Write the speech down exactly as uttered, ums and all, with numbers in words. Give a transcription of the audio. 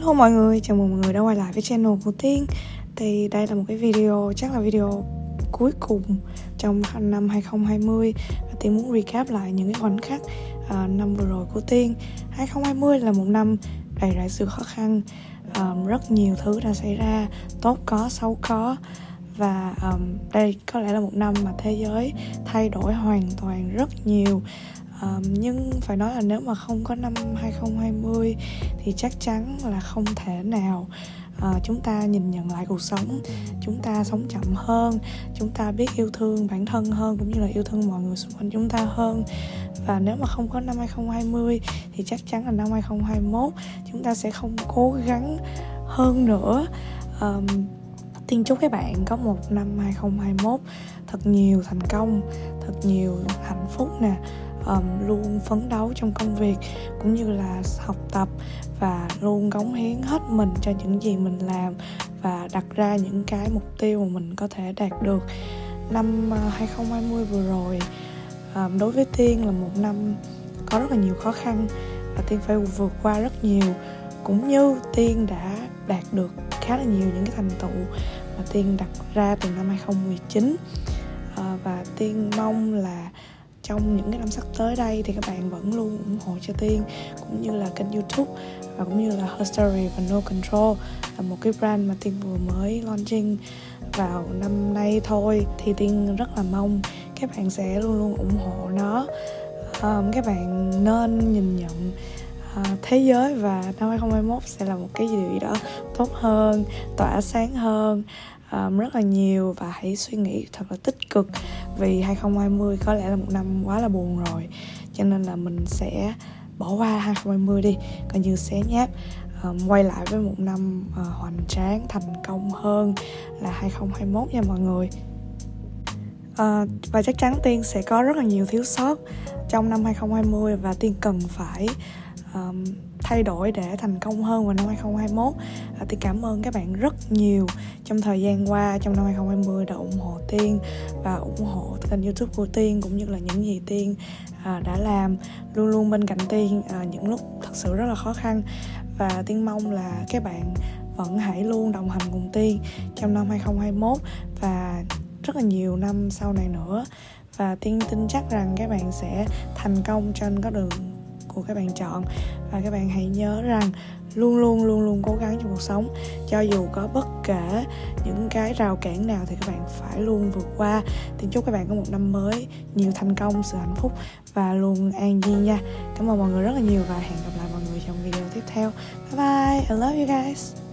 Hello mọi người, chào mừng mọi người đã quay lại với channel của Tiên. Thì đây là một cái video, chắc là video cuối cùng trong năm hai không hai không. Và Tiên muốn recap lại những cái khoảnh khắc uh, năm vừa rồi của Tiên. hai không hai không là một năm đầy rẫy sự khó khăn, um, rất nhiều thứ đã xảy ra, tốt có, xấu có. Và um, đây có lẽ là một năm mà thế giới thay đổi hoàn toàn rất nhiều. Um, nhưng phải nói là nếu mà không có năm hai không hai không thì chắc chắn là không thể nào uh, chúng ta nhìn nhận lại cuộc sống, chúng ta sống chậm hơn, chúng ta biết yêu thương bản thân hơn, cũng như là yêu thương mọi người xung quanh chúng ta hơn. Và nếu mà không có năm hai không hai không thì chắc chắn là năm hai không hai mốt chúng ta sẽ không cố gắng hơn nữa. um, Tiên chúc các bạn có một năm hai không hai mốt thật nhiều thành công, thật nhiều hạnh phúc nè, um, luôn phấn đấu trong công việc cũng như là học tập, và luôn cống hiến hết mình cho những gì mình làm và đặt ra những cái mục tiêu mà mình có thể đạt được. Năm hai không hai không vừa rồi um, đối với Tiên là một năm có rất là nhiều khó khăn và Tiên phải vượt qua rất nhiều, cũng như Tiên đã đạt được khá là nhiều những cái thành tựu mà Tiên đặt ra từ năm hai không một chín. à, Và Tiên mong là trong những cái năm sắp tới đây thì các bạn vẫn luôn ủng hộ cho Tiên, cũng như là kênh YouTube và cũng như là Her Story và No Control, là một cái brand mà Tiên vừa mới launching vào năm nay thôi. Thì Tiên rất là mong các bạn sẽ luôn luôn ủng hộ nó. um, Các bạn nên nhìn nhận À, thế giới và năm hai không hai mốt sẽ là một cái gì đó tốt hơn, tỏa sáng hơn um, rất là nhiều. Và hãy suy nghĩ thật là tích cực, vì hai không hai không có lẽ là một năm quá là buồn rồi, cho nên là mình sẽ bỏ qua hai không hai không đi, coi như xé nháp, um, quay lại với một năm uh, hoành tráng, thành công hơn là hai không hai mốt nha mọi người. Uh, và chắc chắn Tiên sẽ có rất là nhiều thiếu sót trong năm hai không hai không, và Tiên cần phải Um, thay đổi để thành công hơn vào năm hai không hai mốt. à, Tiên cảm ơn các bạn rất nhiều trong thời gian qua, trong năm hai không hai không đã ủng hộ Tiên và ủng hộ kênh YouTube của Tiên, cũng như là những gì Tiên à, đã làm, luôn luôn bên cạnh Tiên à, những lúc thật sự rất là khó khăn. Và Tiên mong là các bạn vẫn hãy luôn đồng hành cùng Tiên trong năm hai không hai mốt và rất là nhiều năm sau này nữa. Và Tiên tin chắc rằng các bạn sẽ thành công trên con đường của các bạn chọn. Và các bạn hãy nhớ rằng luôn luôn luôn luôn cố gắng trong cuộc sống, cho dù có bất kể những cái rào cản nào thì các bạn phải luôn vượt qua. Tiên chúc các bạn có một năm mới nhiều thành công, sự hạnh phúc và luôn an nhiên nha. Cảm ơn mọi người rất là nhiều và hẹn gặp lại mọi người trong video tiếp theo. Bye bye, I love you guys.